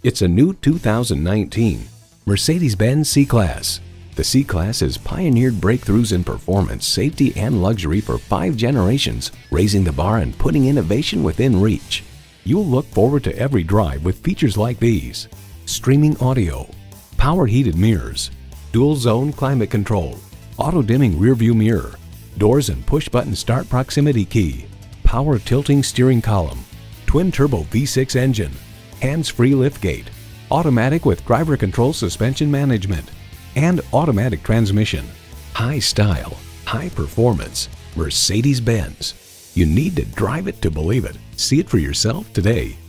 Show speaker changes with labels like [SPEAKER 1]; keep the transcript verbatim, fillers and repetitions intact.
[SPEAKER 1] It's a new two thousand nineteen Mercedes-Benz C-Class. The C-Class has pioneered breakthroughs in performance, safety, and luxury for five generations, raising the bar and putting innovation within reach. You'll look forward to every drive with features like these: streaming audio, power heated mirrors, dual zone climate control, auto dimming rear view mirror, doors and push button start proximity key, power tilting steering column, twin turbo V six engine, hands-free liftgate, automatic with driver control suspension management, and automatic transmission. High style, high performance, Mercedes-Benz. You need to drive it to believe it. See it for yourself today.